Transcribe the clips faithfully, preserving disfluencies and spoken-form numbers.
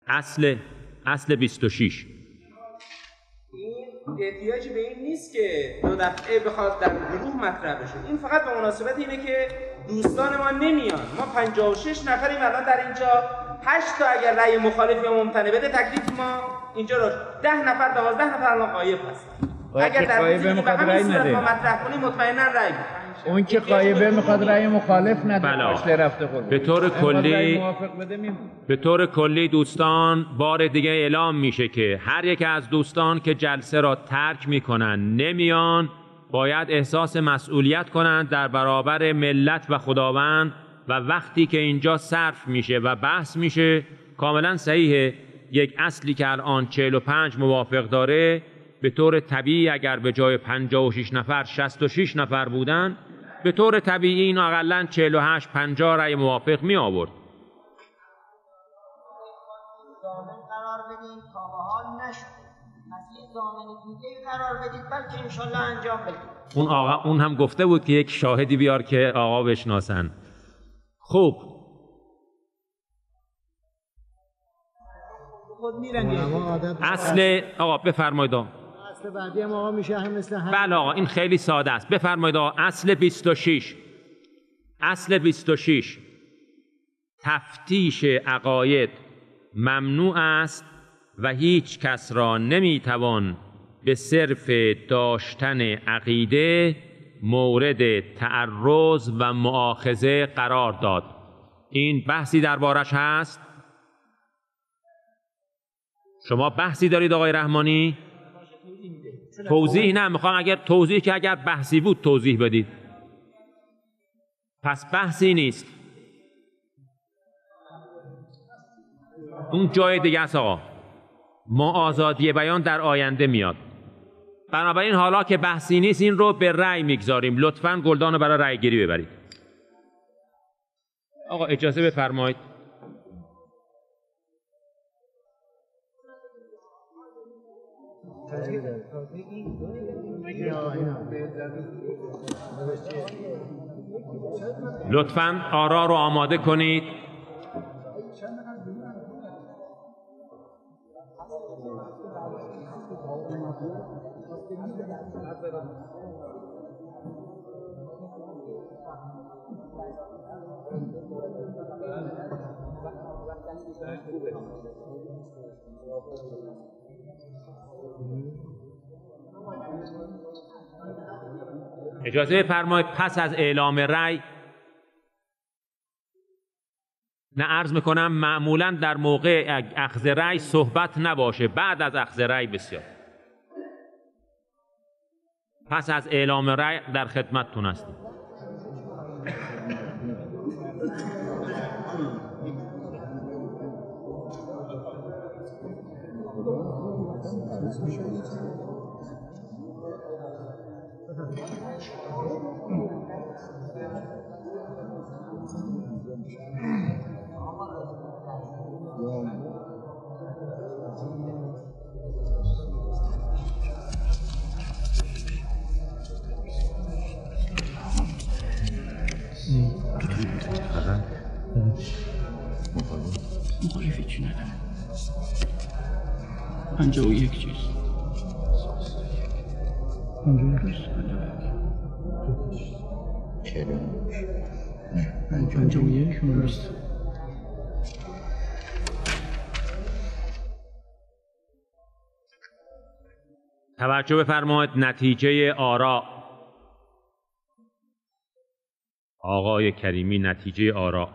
اصل اصل بیست و شش. این احتیاجی به این نیست که دو دفعه بخواد در گروه مطرح بشه. این فقط به مناسبت اینه که دوستان ما نمیان. ما پنجاه و شش نفریم الان در اینجا. هشت تا اگر رأی مخالف یا ممتنع بده تکلیف ما اینجا رو ده نفر دوازده نفر الان غایب هستن. اگر در روزی به همین صورت ما مطرح کنیم مطمئنا رأی میده. اون که غایبه میخواد رأی مخالف نده بله. رفته خود. به طور کلی به طور کلی دوستان بار دیگه اعلام میشه که هر یک از دوستان که جلسه را ترک میکنن نمیان باید احساس مسئولیت کنند در برابر ملت و خداوند و وقتی که اینجا صرف میشه و بحث میشه کاملا صحیحه. یک اصلی که الان چهل و پنج موافق داره به طور طبیعی اگر به جای پنجاه و شش نفر شصت و شش نفر بودن به طور طبیعی اینو اقلا چهل و هشت پنجاه رأی موافق می آورد. زامن قرار بدین تا به حال نشد. پس یه زامن دیگه قرار بدید بلکه انشالله انجام بدید. اون آقا اون هم گفته بود که یک شاهدی بیار که آقا بشناسن. خوب. خود میرن اصل آقا بفرمایید. اصل بعدی هم آقا میشه هم مثل هم. بله آقا این خیلی ساده است. بفرمایید آقا اصل بیست و شش. اصل بیست و شش تفتیش عقاید ممنوع است و هیچ کس را نمیتوان به صرف داشتن عقیده مورد تعرض و مؤاخذه قرار داد. این بحثی دربارش هست؟ شما بحثی دارید آقای رحمانی؟ توضیح نه میخوام اگر توضیح که اگر بحثی بود توضیح بدید. پس بحثی نیست. اون جای دیگه است آقا. ما آزادی بیان در آینده میاد. بنابراین حالا که بحثی نیست این رو به رأی میگذاریم. لطفاً گلدان رو برای رأی گیری ببرید. آقا اجازه بفرمایید. لطفاً آرا رو آماده کنید. اجازه بفرمایید پس از اعلام رأی نه عرض میکنم معمولا در موقع اخذ رأی صحبت نباشه، بعد از اخذ رأی بسیار. پس از اعلام رأی در خدمتتون هستیم. مخالفی چی نداره. پنجاه و یک چیز پنجاه و یک پنجاه و یک درست. توجه بفرمایید. نتیجه آرا آقای کریمی، نتیجه آرا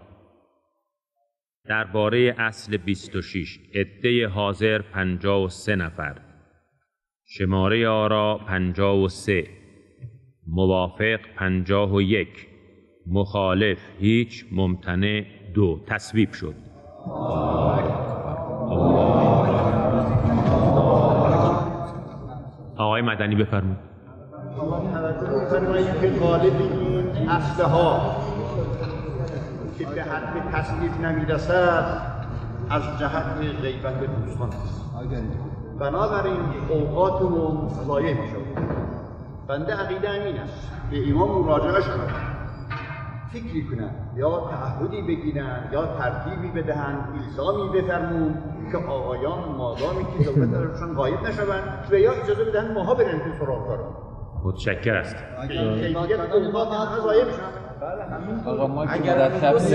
درباره اصل بیست و شش، عده حاضر پنجاه و سه نفر، شماره آرا پنجاه و سه، موافق پنجاه و یک، مخالف هیچ، ممتنع دو. تصویب شد. آقای مدنی بفرمایید. توجه که غالب این اصله ها که به حد تصویب نمیرسد از جهت غیبت دوستان است. بنابراین اوقاتمون ضایع میشود. بنده عقیده این است به امام مراجعه کنم، فکری کنم یا تعهدی بگیرن یا ترتیبی بدهن، الزامی بفرمون که آقایان مادامی که دولت درشون غایب نشوند و یا اجازه بدهن ماها برن تو سراغ کارو. متشکر است. کیفیت قومات اینها ضایع میشن. آقا ما که مرتب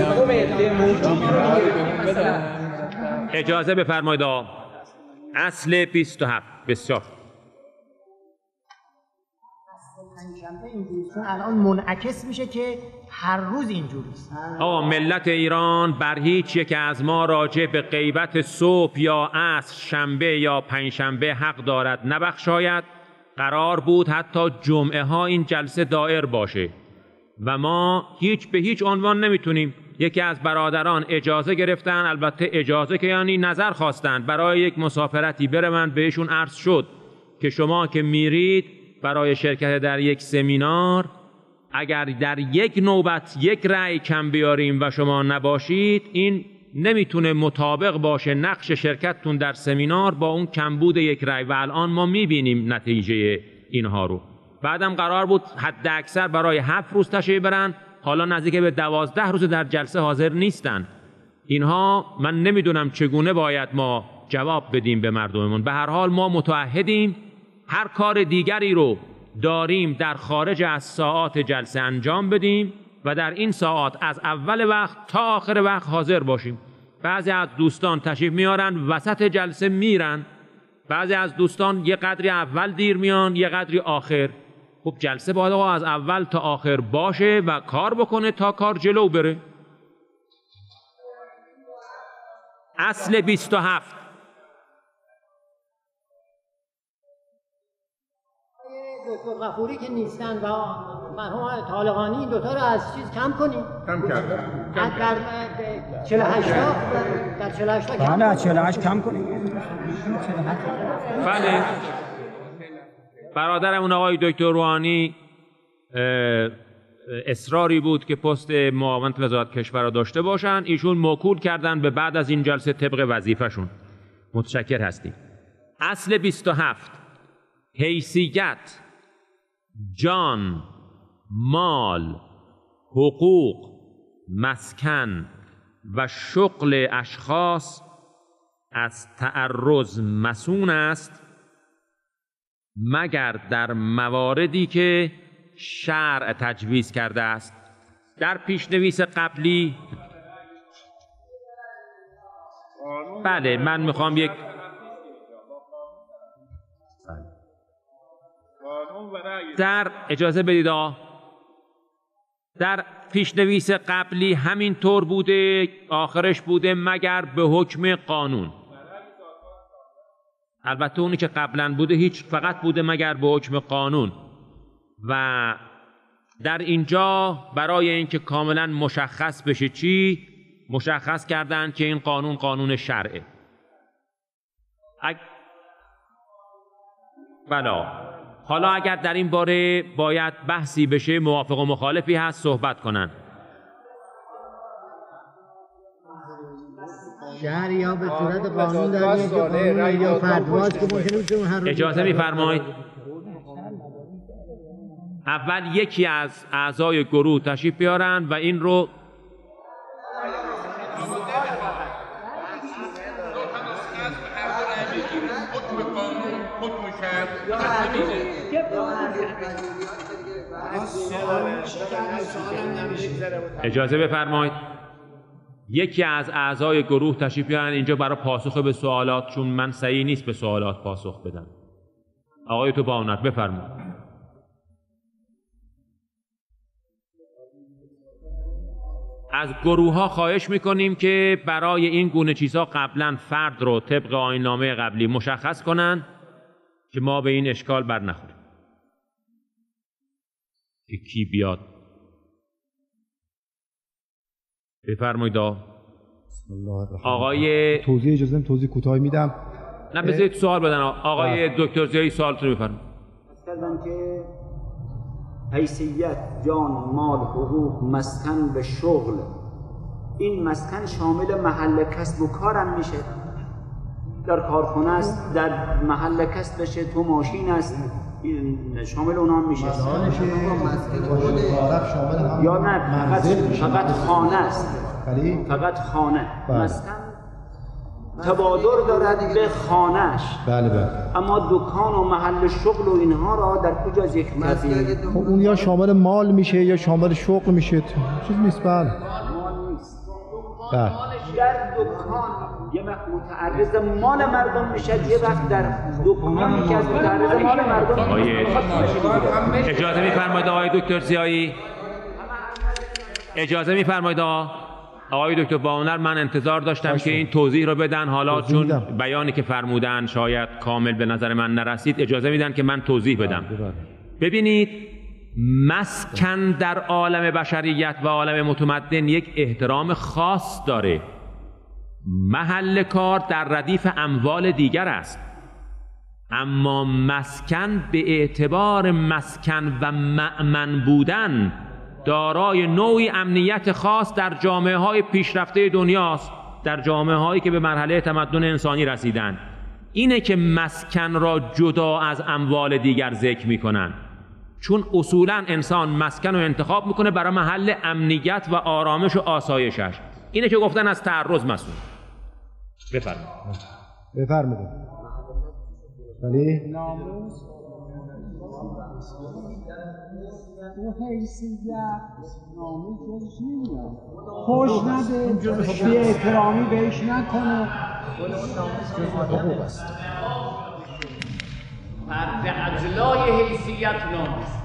اجازه بفرمایید. اصل بیست و هفت. بسیار پنجشنبه اینجوریه، چون الان منعکس میشه که هر روز اینجوریست. آقا ملت ایران بر هیچ یک از ما راجع به غیبت صبح یا عصر، شنبه یا پنجشنبه حق دارد نبخشاید. قرار بود حتی جمعه ها این جلسه دایر باشه و ما هیچ به هیچ عنوان نمیتونیم. یکی از برادران اجازه گرفتن، البته اجازه که یعنی نظر خواستن برای یک مسافرتی بروند. بهشون عرض شد که شما که میرید برای شرکت در یک سمینار، اگر در یک نوبت یک رأی کم بیاریم و شما نباشید، این نمیتونه مطابق باشه نقش شرکتتون در سمینار با اون کمبود یک رأی و الان ما میبینیم نتیجه اینها رو. بعدم قرار بود حد اکثر برای هفت روز تشریف برن، حالا نزدیک به دوازده روز در جلسه حاضر نیستن. اینها من نمیدونم چگونه باید ما جواب بدیم به مردممون. به هر حال ما متعهدیم هر کار دیگری رو داریم در خارج از ساعات جلسه انجام بدیم و در این ساعات از اول وقت تا آخر وقت حاضر باشیم. بعضی از دوستان تشریف میارن وسط جلسه میرن، بعضی از دوستان یه قدری اول دیر میان یه قدری آخر. خب جلسه باید آقا از اول تا آخر باشه و کار بکنه تا کار جلو بره. اصل بیست و هفت. دکتر غفوری که نیستن و مرحوم طالقانی این دوتا رو از چیز کم کنیم. کم کردم. در چهل و هشت در چهل و هشت کم بله از چهل و هشت کم کنیم. بله. برادرمون آقای دکتر روحانی اصراری بود که پست معاونت وزارت کشور را داشته باشن، ایشون موکول کردن به بعد از این جلسه طبق وظیفه‌شون. متشکر هستیم. اصل بیست و هفت. حیثیت، جان، مال، حقوق، مسکن و شغل اشخاص از تعرض مصون است مگر در مواردی که شرع تجویز کرده است. در پیشنویس قبلی بله من میخوام یک در اجازه بدید در پیشنویس قبلی همین طور بوده، آخرش بوده مگر به حکم قانون. البته اونی که قبلا بوده هیچ فقط بوده مگر به حکم قانون و در اینجا برای اینکه کاملا مشخص بشه چی مشخص کردن که این قانون قانون شرعه. اگ... بلا حالا اگر در این باره باید بحثی بشه موافق و مخالفی هست صحبت کنن. شهر یا به صورت قانون در یک قانون یا فتواست که ممکنه بشه هر روز. اجازه می‌فرمایید اول یکی از اعضای گروه تشریف بیارن و این رو اجازه بفرمایید یکی از اعضای گروه تشریف بیارن اینجا برای پاسخ به سوالات، چون من صحیح نیست به سوالات پاسخ بدم. آقای تو باونت بفرمایید. از گروه ها خواهش میکنیم که برای این گونه چیزها قبلا فرد رو طبق آیین‌نامه قبلی مشخص کنن که ما به این اشکال بر نخوریم که کی بیاد. بفرمایید. آقای توضیح اجازه بدم توضیح کوتاهی میدم. نه بذارید سوال بدن. آقای دکتر زیایی سوالتون رو بفرمایید. کردن که حیثیت، جان، مال، حقوق، مسکن به شغل، این مسکن شامل محل کسب و کارم میشه. در کارخانه است، در محل کسبشه، تو ماشین است، شامل اونا میشه. یا نه فقط فقط خانه است، فقط خانه. مسکن تبادر دارد به خانهش. بله بله. اما دکان و محل شغل و اینها را در کجا ذکر کردیم؟ خب اون یا شامل مال میشه یا شامل شغل میشه، چیز نیست. بله. مال نیست. بله. در دکان یه وقت متعرض مال مردم میشه، یه وقت در دکانی که از متعرض مال مردم میشه. اجازه میفرمایید آقای دکتر زیایی؟ اجازه میفرمایید آقای دکتر باهنر، من انتظار داشتم که این توضیح رو بدن، حالا چون بیانی که فرمودن شاید کامل به نظر من نرسید، اجازه میدن که من توضیح بدم. ببینید، مسکن در عالم بشریت و عالم متمدن یک احترام خاص داره. محل کار در ردیف اموال دیگر است، اما مسکن به اعتبار مسکن و مأمن بودن دارای نوعی امنیت خاص در جامعه های پیشرفته دنیاست، در جامعه هایی که به مرحله تمدن انسانی رسیدن. اینه که مسکن را جدا از اموال دیگر ذکر میکنن، چون اصولا انسان مسکن رو انتخاب میکنه برای محل امنیت و آرامش و آسایشش. اینه که گفتن از تعرض مسئول. بفرمایید. بفرمایید. ولی تو حیثیت نامی جزش نمیاد، خوش نده، بی احترامی بهش نکنه، حقوق است. فرد اجلای حیثیت نامیست.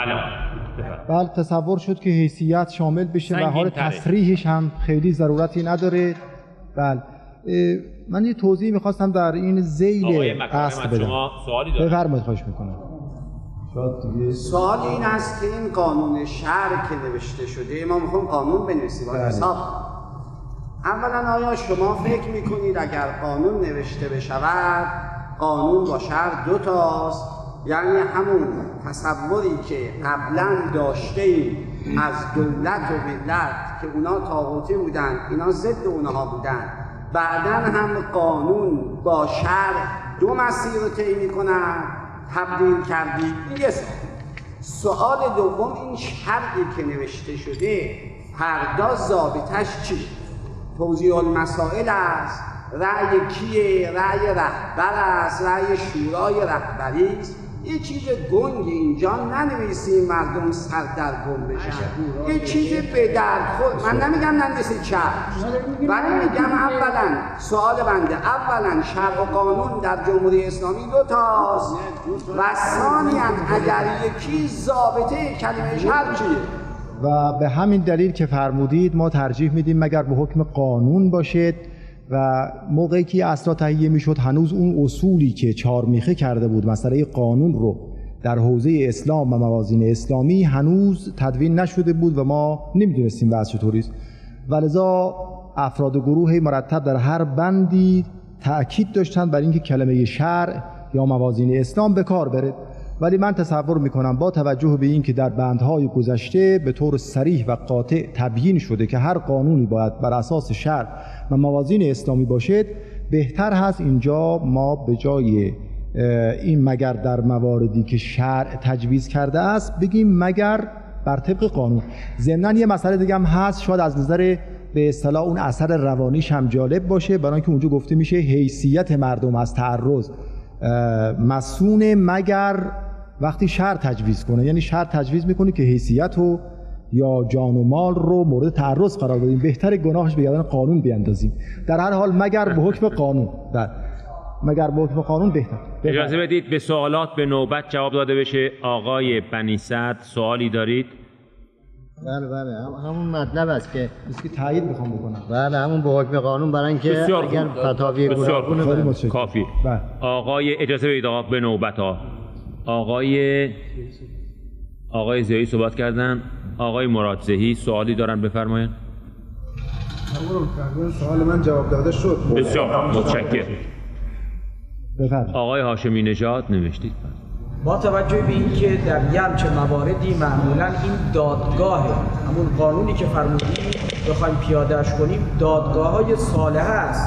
بله، تصور شد که حیثیت شامل بشه و حال تصریحش هم خیلی ضرورتی نداره. بله، من یه توضیح میخواستم در این ذیل اصل بدم. بفرمایید، خواهش میکنم. سوال این است که این قانون شهر که نوشته شده، ما میخوام قانون بنویسیم با حساب. اولا آیا شما فکر میکنید اگر قانون نوشته بشود، قانون با شهر دو تاست، یعنی همون تصوری که قبلا داشته ایم از دولت و ملت که اونا طاغوتی بودن، اینا ضد اونها بودن، بعدا هم قانون با شهر دو مسیر رو طی میکنن، تبدیل کردید. این یه سوال دوم، این شرعی که نوشته شده فردا ضابطش چی؟ توضیح المسائل است، رأی کیه؟ رأی رهبر است، رأی شورای رهبری است. یه چیز گنگ اینجا ننویسیم مردم سر در گم بشن، یه چیز به درد خود. من نمیگم ننویسید شرع، ولی میگم اولا سوال بنده، اولا شرع و قانون در جمهوری اسلامی دو تاست و ثانیاً اگر یکی ضابطه کلمه شرع چیه؟ و به همین دلیل که فرمودید ما ترجیح میدیم مگر به حکم قانون باشد و موقعی که اصلا تهیه میشد هنوز اون اصولی که چهارمیخه کرده بود مسئله قانون رو در حوزه اسلام و موازین اسلامی هنوز تدوین نشده بود و ما نمیدونستیم وضع چطوری است، ولذا افراد گروه مرتب در هر بندی تأکید داشتند بر اینکه کلمه شرع یا موازین اسلام به کار بره. ولی من تصور میکنم با توجه به اینکه در بندهای گذشته به طور صریح و قاطع تبیین شده که هر قانونی باید بر اساس شرع و موازین اسلامی باشد، بهتر هست اینجا ما به جای این مگر در مواردی که شرع تجویز کرده است بگیم مگر بر طبق قانون. ضمناً یه مسئله دیگه هم هست، شاید از نظر به اصطلاح اون اثر روانیش هم جالب باشه، برای اینکه اونجا گفته میشه حیثیت مردم از تعرض مسئول مگر وقتی شرع تجویز کنه، یعنی شرع تجویز میکنه که حیثیت رو یا جان و مال رو مورد تعرض قرار بدیم، بهتر گناهش به گردن قانون بیاندازیم. در هر حال مگر به حکم قانون، در مگر به حکم قانون بهتر. اجازه بدید به سوالات به نوبت جواب داده بشه. آقای بنی سعد سوالی دارید؟ بله بله هم همون مطلب است که اسکی تایید میخوام بکنم. بله همون به حکم قانون، برای اینکه اگر فتاوی گوناگون کافی. بله. آقای اجازه بدید آقا به نوبت ها. آقای آقای زیایی صحبت کردن. آقای مرادزهی سوالی دارن بفرمایید. سوال من جواب داده شد. بسیار متشکرم. بفرمایید. آقای هاشمی نژاد نوشتید. با توجه به اینکه در یه همچه مواردی معمولا این دادگاه، همون قانونی که فرمودید بخوایم پیادهش کنیم، دادگاه های صالحه است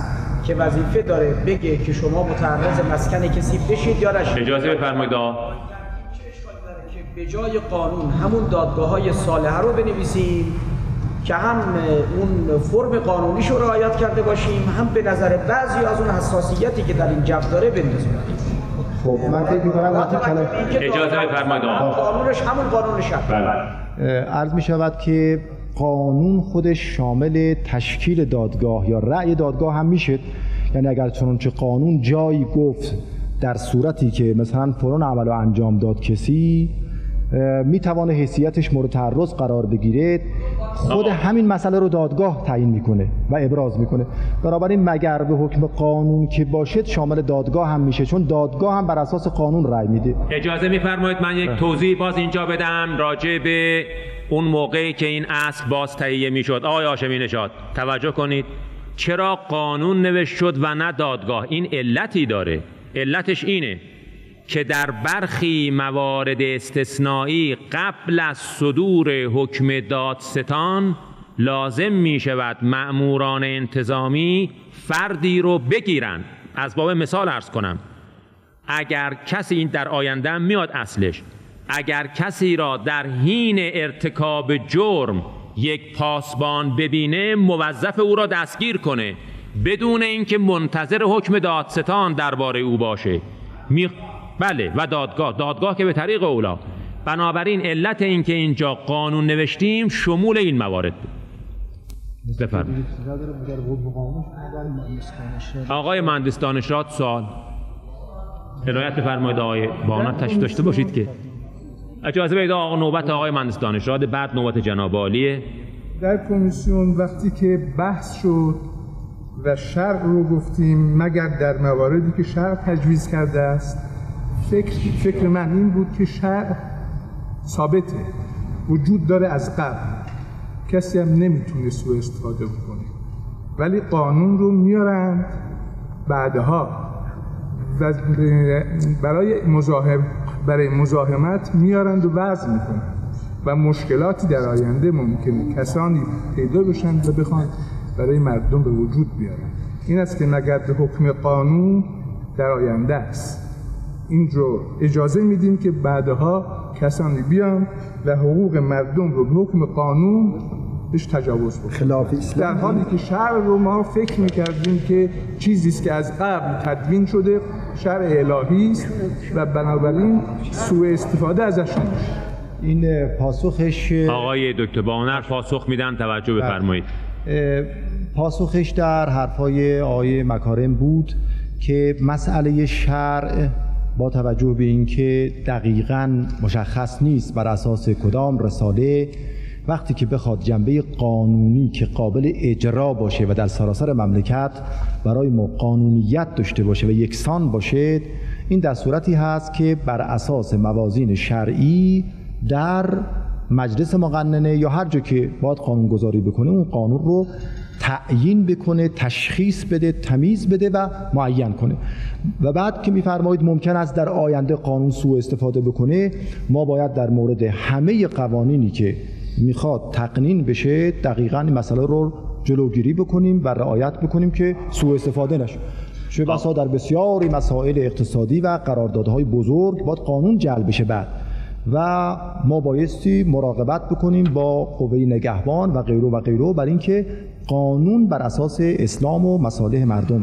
که وظیفه داره بگه که شما متعرض مسکن کسی بشید یا نشید. اجازه بفرمایید که به جای قانون همون دادگاه‌های صالحه رو بنویسیم که هم اون فرم قانونیش رو رعایت کرده باشیم، هم به نظر بعضی از اون حساسیتی که در این جو داره بندازیم. خب من فکر می‌کنم وقتی کلام اجازه بفرمایید قانونش همون قانون شرط. عرض می شود که قانون خودش شامل تشکیل دادگاه یا رأی دادگاه هم میشه. یعنی اگر چنانچه قانون جایی گفت در صورتی که مثلا فلان عمل رو انجام داد کسی میتوانه حیثیتش مورد تعرض قرار بگیره، خود همین مسئله رو دادگاه تعیین میکنه و ابراز میکنه. بنابراین مگر به حکم قانون که باشد شامل دادگاه هم میشه، چون دادگاه هم بر اساس قانون رأی میده. اجازه میفرمایید من یک توضیح باز اینجا بدم راجع به اون موقعی که این اصل باز تهیه میشد. آقای هاشمی نژاد توجه کنید، چرا قانون نوشته شد و نه دادگاه؟ این علتی داره. علتش اینه که در برخی موارد استثنایی قبل از صدور حکم دادستان لازم می شود مأموران انتظامی فردی رو بگیرن. از باب مثال عرض کنم، اگر کسی، این در آینده میاد اصلش، اگر کسی را در حین ارتکاب جرم یک پاسبان ببینه موظف او را دستگیر کنه بدون اینکه منتظر حکم دادستان درباره او باشه. می... بله و دادگاه دادگاه که به طریق اولا. بنابراین علت این که اینجا قانون نوشتیم شمول این موارد. بفرمایید آقای مهندس دانشراد. سوال عنایت بفرمایید آقای بانات تشریف داشته باشید که اجازه بدید آقا نوبت آقای مهندس دانشراد، بعد نوبت جناب عالیه. در کمیسیون وقتی که بحث شد و شرع رو گفتیم مگر در مواردی که شرع تجویز کرده است، فکر فکر من این بود که شرع ثابته، وجود داره از قبل، کسی هم نمیتونه سوء استفاده بکنه، ولی قانون رو میارن بعدها و برای مزاحم برای مزاحمت میارند و وضع میکنن و مشکلاتی در آینده ممکنه کسانی پیدا بشن و بخوان برای مردم به وجود بیارن. این است که مگر به حکم قانون در آینده است. این رو اجازه میدیم که بعدها کسانی بیان و حقوق مردم رو به حکم قانون بهش تجاوز بکنن، خلاف اسلام، در حالی که شرع رو ما فکر میکردیم که چیزی است که از قبل تدوین شده، شرع الهی است و بنابراین سوء استفاده ازش نمیشه. این پاسخش آقای دکتر بانر پاسخ میدن، توجه بفرمایید. پاسخش در حرفای آقای مکارم بود که مسئله شرع با توجه به اینکه دقیقاً مشخص نیست بر اساس کدام رساله، وقتی که بخواد جنبه قانونی که قابل اجرا باشه و در سراسر مملکت برای ما قانونیت داشته باشه و یکسان باشه، این در صورتی هست که بر اساس موازین شرعی در مجلس مقننه یا هر جا که باید قانون گذاری بکنه اون قانون رو تعیین بکنه، تشخیص بده، تمیز بده و معین کنه. و بعد که میفرمایید ممکن است در آینده قانون سوء استفاده بکنه، ما باید در مورد همه قوانینی که میخواد تقنین بشه دقیقاً این مسئله رو جلوگیری بکنیم و رعایت بکنیم که سوء استفاده نشه. چه بسا در بسیاری مسائل اقتصادی و قراردادهای بزرگ باید قانون جلب بشه بعد و ما بایستی مراقبت بکنیم با قوه نگهبان و غیره و غیره بر اینکه قانون بر اساس اسلام و مصالح مردم.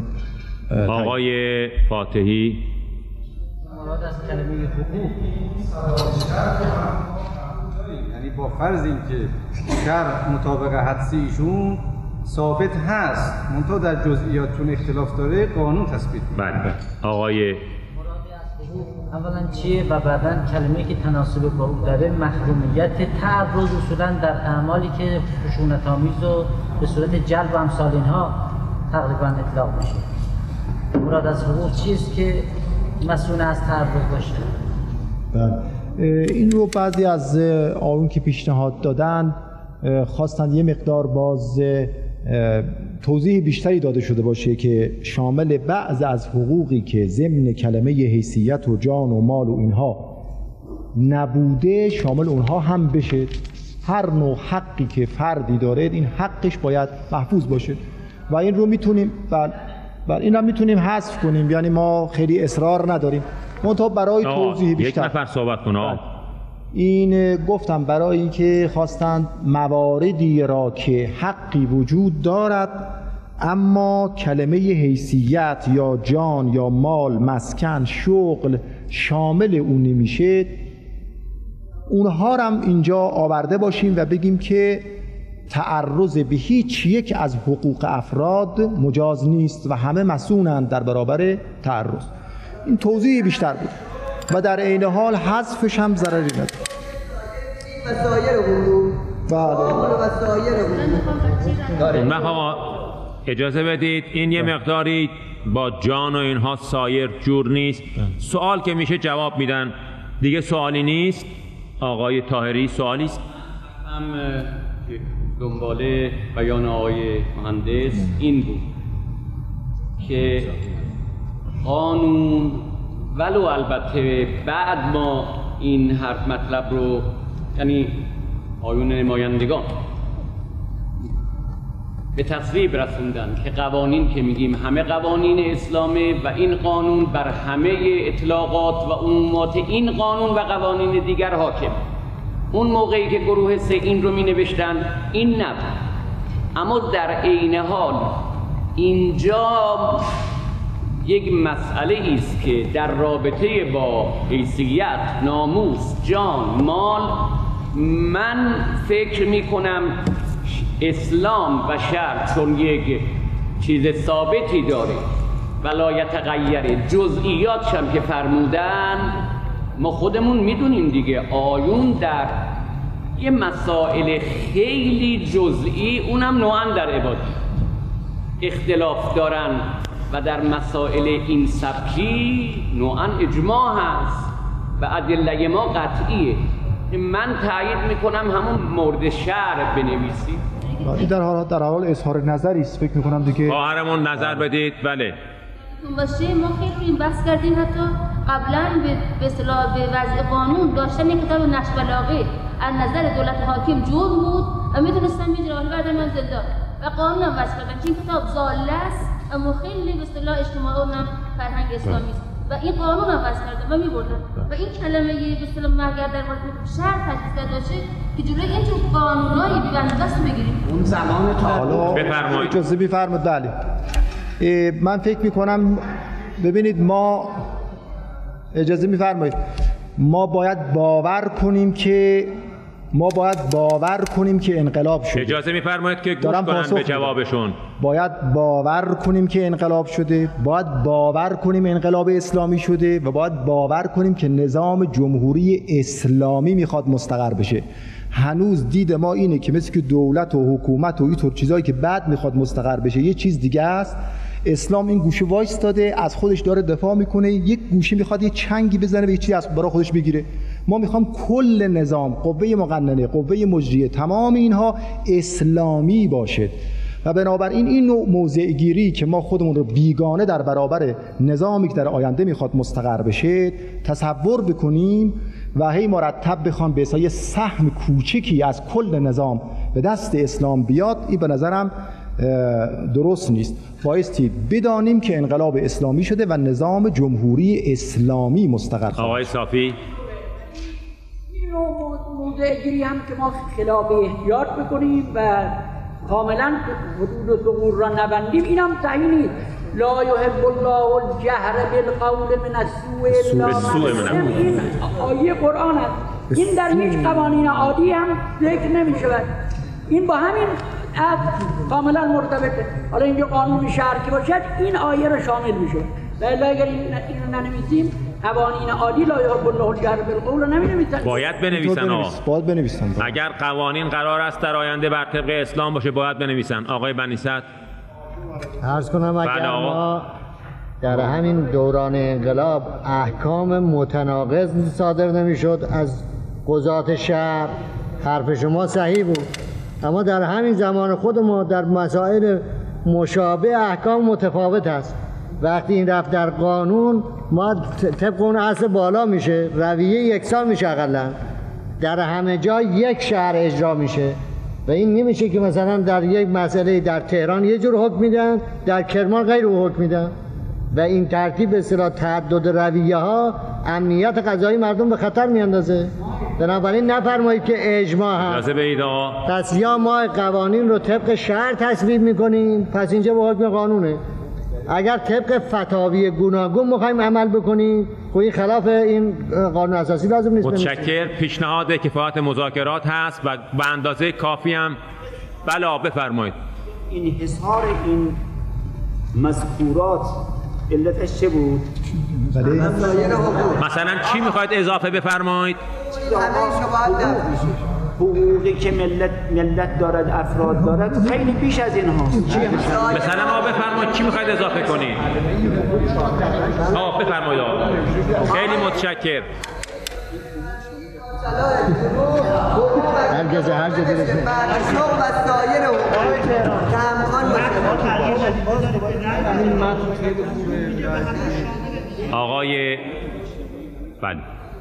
آقای فاتحی مراد از کلمه حقوق، یعنی با فرض اینکه شرع مطابق حدسی ایشون ثابت هست، منتها در جزئیات چون اختلاف داره قانون تثبیت. بله. آقای اولا چیه و بعداً کلمه‌ای که تناسب با او داره محرومیت تعرض اصولاً در اعمالی که خشونت‌آمیز و به صورت جلب و امثال اینها تقریباً اطلاق میشه. مراد از حقوق چیست که مسئول از تعرض باشه؟ این رو بعضی از آیون که پیشنهاد دادن خواستن یه مقدار باز توضیح بیشتری داده شده باشه که شامل بعض از حقوقی که ضمن کلمه حیثیت و جان و مال و اینها نبوده شامل اونها هم بشه. هر نوع حقی که فردی داره این حقش باید محفوظ باشه و این رو میتونیم بله این هم میتونیم حذف کنیم، یعنی ما خیلی اصرار نداریم. منتها برای توضیح بیشتر یک نفر صحبت کنه. این گفتم برای اینکه خواستند مواردی را که حقی وجود دارد اما کلمه حیثیت یا جان یا مال، مسکن، شغل شامل اون نمیشه، اونها هم اینجا آورده باشیم و بگیم که تعرض به هیچ یک از حقوق افراد مجاز نیست و همه مسئولند در برابر تعرض. این توضیح بیشتر بود و در عین حال حذفش هم ضرری نداره. وسایر حقوق بله وسایر حقوق آقا اجازه بدید این یه مقداری با جان و اینها سایر جور نیست. سوال که میشه جواب میدن دیگه. سوالی نیست. آقای طاهری سوالی است؟ هم دنباله بیان آقای مهندس این بود که قانون ولو البته بعد ما این حرف مطلب رو، یعنی آیون نمایندگان به تصویب رسوندن که قوانین که میگیم همه قوانین اسلامه و این قانون بر همه اطلاقات و عمومات این قانون و قوانین دیگر حاکم. اون موقعی که گروه سه این رو می نوشتن این نبود، اما در عین حال اینجا یک مسئله است که در رابطه با حیثیت، ناموس، جان، مال، من فکر می کنم اسلام و شرع چون یک چیز ثابتی داره ولایت غیر جزئیاتش هم که فرمودن، ما خودمون میدونیم دیگه آیون در یه مسائل خیلی جزئی اونم نوعاً در عبادت اختلاف دارن و در مسائل این سبکی نوعاً اجماع هست و ادله ما قطعیه. من تایید میکنم همون مورد شرع بنویسید. این در حال در حال اظهار نظری است، فکر میکنم دیگه. خواهرمون نظر بدید. بله باشه ما خیلی این بحث کردیم، حتی قبلا به اصطلاح به وضع قانون داشتن یک کتاب نقش بلاغه از نظر دولت حاکم جور بود و میتونستن میجرانی بردن من زندان و قانون هم وضع کردن که این کتاب ضاله است اما خیلی به اصطلاح اجتماعی و فرهنگ اسلامی است و این قانون هم وضع کردن و میبردن و این کلمه به اصطلاح مرگر در مورد شرط تجویز کرده باشه که جلوی اینجور قانونایی بی‌بندوبست بگیریم. اون زمان حالا بفرمایید. اجازه بفرمایید. بله من فکر میکنم ببینید ما اجازه میفرمایید ما باید باور کنیم که ما باید باور کنیم که انقلاب شده. اجازه میفرمایید که گوش کنن به جوابشون. باید باور کنیم که انقلاب شده، باید باور کنیم انقلاب اسلامی شده و باید باور کنیم که نظام جمهوری اسلامی میخواد مستقر بشه. هنوز دید ما اینه که مثل که دولت و حکومت و اینطور چیزایی که بعد میخواد مستقر بشه یه چیز دیگه است. اسلام این گوشه وایستاده، از خودش داره دفاع میکنه، یک گوشه میخواد یه چنگی بزنه به یه چیزی از برای خودش بگیره. ما میخوام کل نظام، قوه مقننه، قوه مجریه، تمام اینها اسلامی باشه و بنابراین این نوع موضع گیری که ما خودمون رو بیگانه در برابر نظامی که در آینده میخواد مستقر بشه تصور بکنیم و هی مرتب بخوام به حساب سهم کوچکی از کل نظام به دست اسلام بیاد، این به نظرم درست نیست. بایستی بدانیم که انقلاب اسلامی شده و نظام جمهوری اسلامی مستقر خواهد. آقای صافی این موضع گیری هم که ما خلاف احتیاط بکنیم و کاملا حدود ثغور را نبندیم، این هم تعیینی لا یحب الله الجهر بالقول من السوء الا من این آیه قرآن است. این در هیچ قوانین عادی هم ذکر نمی شود. این با همین کاملا مرتبطه. حالا اینجا قانون شهر که باشد این آیه را شامل میشه و الا اگر این رو ننویسیم قوانین عادی لا یحب الله الجهر بالقول رو نمی‌نویسن. باید بنویسن آقا. باید بنویسن. اگر قوانین قرار است در آینده بر طبق اسلام باشه باید بنویسن. آقای بنیصد عرض کنم اگر ما در همین دوران انقلاب احکام متناقض صادر نمیشد از قضات شهر، حرف شما صحیح بود، اما در همین زمان خود ما در مسائل مشابه احکام متفاوت است. وقتی این رفت در قانون ما طبق اون اصل بالا میشه، رویه یکسان میشه، اقلا در همه جا یک شهر اجرا میشه و این نمیشه که مثلا در یک مسئله در تهران یه جور حکم میدن، در کرمان غیر او حکم میدن و این ترتیب به اصطلاح تعدد رویه ها امنیت قضایی مردم به خطر میاندازه. بنابراین نفرمایید که اجماع هست. پس یا ما قوانین رو طبق شرع تصویب میکنیم، پس اینجا به حکم قانونه. اگر طبق فتاوی گوناگون میخوایم عمل بکنیم، خب این خلاف این قانون اساسی لازم نیست. متشکر. پیشنهاد کفایت مذاکرات هست و به اندازه کافی هم. بله بفرمایید. این حصار این مذکورات علتش چه بود؟ مثلا چی میخواید اضافه بفرمایید؟ حقوقی که ملت ملت دارد، افراد دارد، خیلی بیش از این هاست. مثلا آقا بفرمایید چی میخواید اضافه کنید؟ آقا بفرمایید آقا. خیلی متشکر. هر جزه هر جزه شغل و سایر حقوق که همخوان آقای بله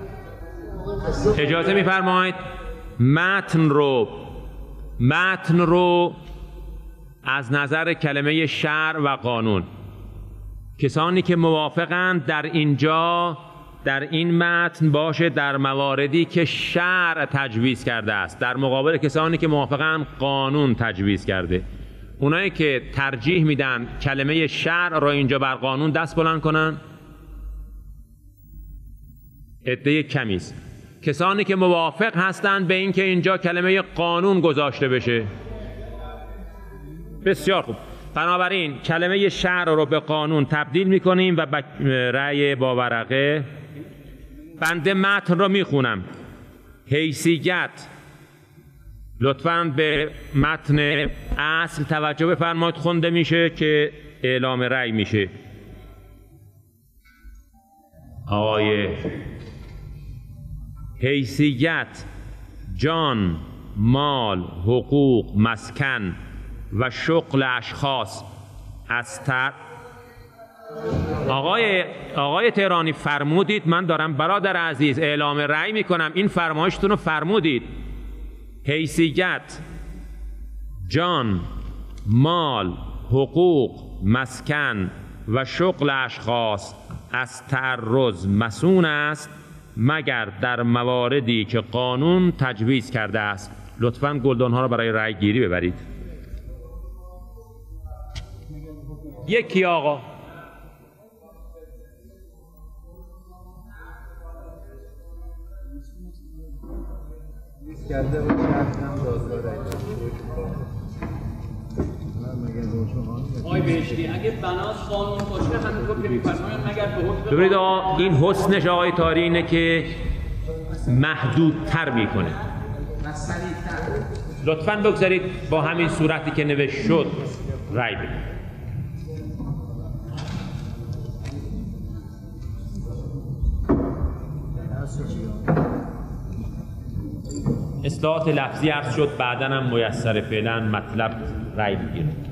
اجازه میفرمایید متن رو متن رو از نظر کلمه شرع و قانون، کسانی که موافقند در اینجا در این متن باشه در مواردی که شرع تجویز کرده است، در مقابل کسانی که موافقند قانون تجویز کرده. اونایی که ترجیح میدن کلمه شرع رو اینجا بر قانون دست بلند کنن، عده کمی است. کسانی که موافق هستند به اینکه اینجا کلمه قانون گذاشته بشه، بسیار خوب. بنابراین کلمه شرع رو به قانون تبدیل میکنیم و رأی با ورقه. بنده متن رو میخونم. حیثیت، لطفاً به متن اصل توجه بفرمایید، خونده میشه که اعلام رأی میشه. آقای حیثیت، جان، مال، حقوق، مسکن و شغل اشخاص از تر... آقای آقای تهرانی فرمودید، من دارم برادر عزیز اعلام رأی میکنم، این فرمایشتون رو فرمودید. حیثیت، جان، مال، حقوق، مسکن و شغل اشخاص از تعرض مسئول است مگر در مواردی که قانون تجویز کرده است. لطفاً گلدان ها رو برای رأی گیری ببرید. یکی آقا. آقای بهشتی اگه بناس قانون باشه همینطور که می‌فرمایند مگر به حکم ببینید آقا، این حسنش آقای طاری اینه که محدودتر میکنه. لطفاً بگذارید با همین صورتی که نوشت شد رأی بدید. اصلاحات لفظی عرض شد، بعداً هم میسر فعلا مطلب رأی بگیرید.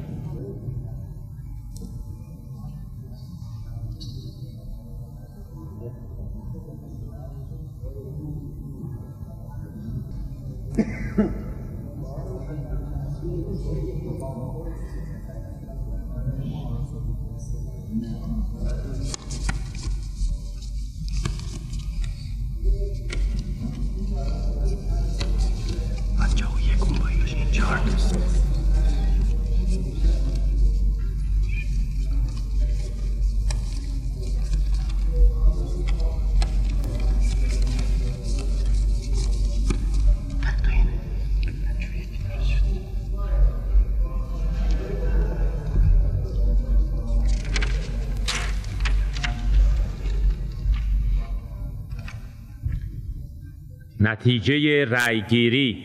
نتیجه رأیگیری: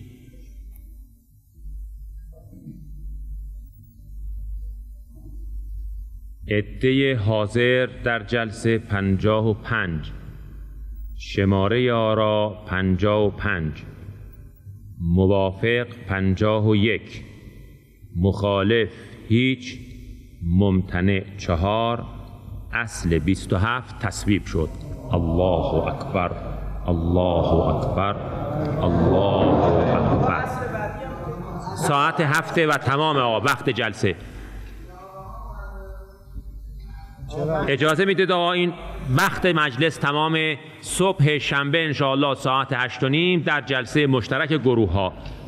عده حاضر در جلسه پنجاه و پنج، شماره آرا پنجاه و پنج، موافق پنجاه و یک، مخالف هیچ، ممتنع چهار، اصل بیست و هفت تصویب شد. الله اکبر، الله اکبر، الله اکبر. ساعت هفته و تمام آقا وقت جلسه. اجازه میدید آقا این وقت مجلس تمام صبح شنبه انشاءالله ساعت هشت و نیم در جلسه مشترک گروه ها.